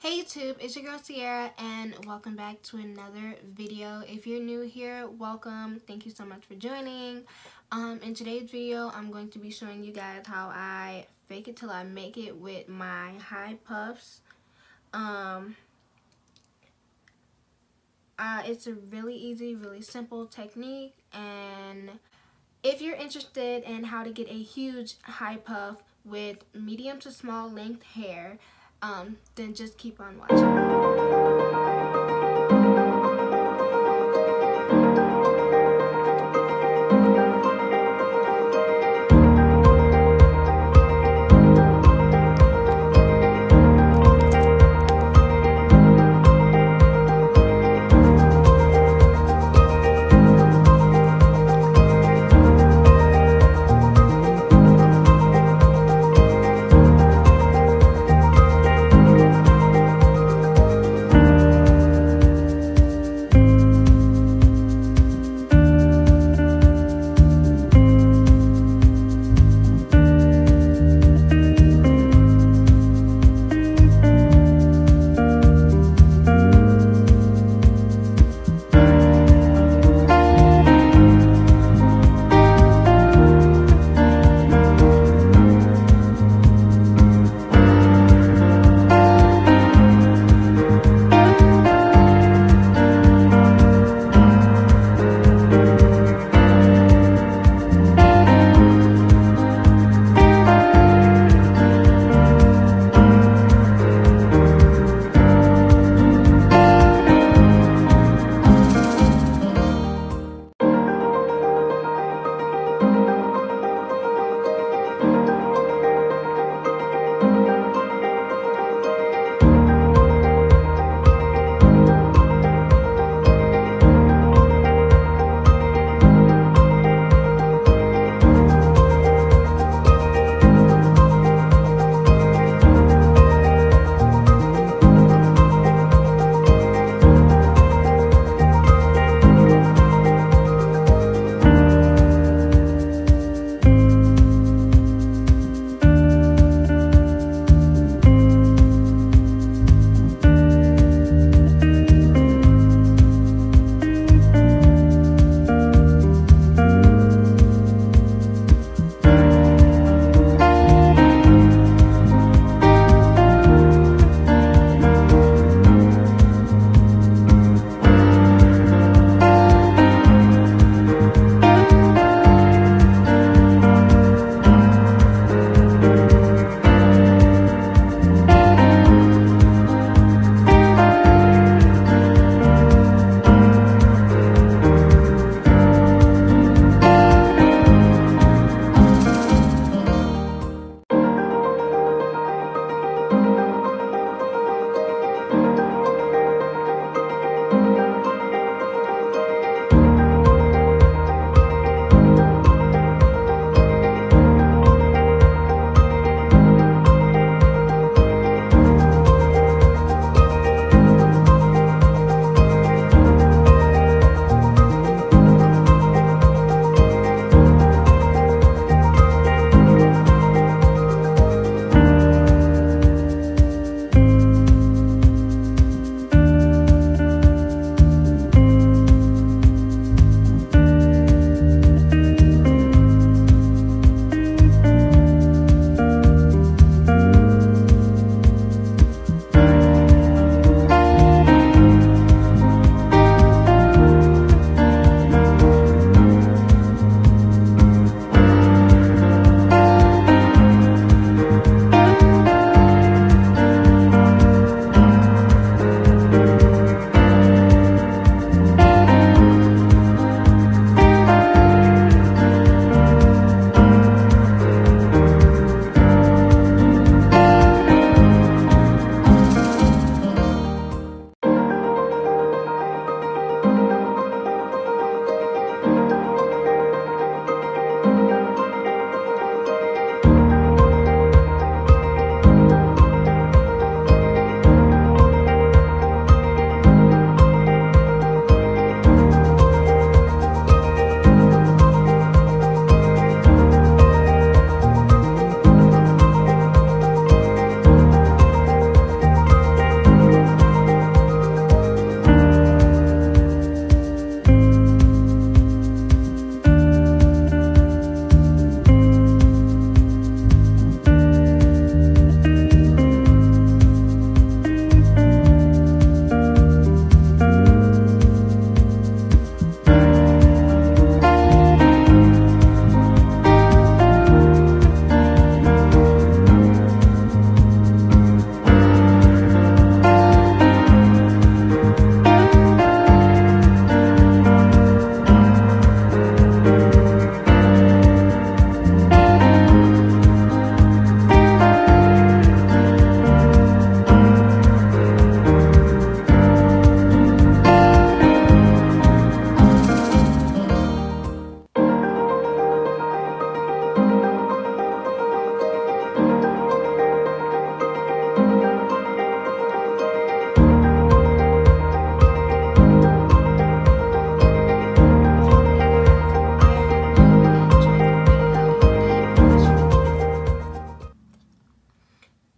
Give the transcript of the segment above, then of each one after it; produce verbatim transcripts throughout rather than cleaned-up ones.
Hey YouTube, it's your girl Sierra and welcome back to another video. If you're new here, welcome. Thank you so much for joining. Um, in today's video, I'm going to be showing you guys how I fake it till I make it with my high puffs. Um, uh, it's a really easy, really simple technique, and if you're interested in how to get a huge high puff with medium to small length hair, Um, then just keep on watching.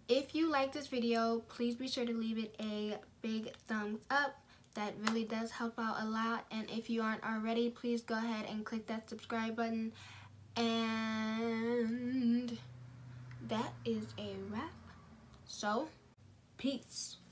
If you like this video, please be sure to leave it a big thumbs up. That really does help out a lot. And if you aren't already, please go ahead and click that subscribe button. And that is a wrap. So, peace.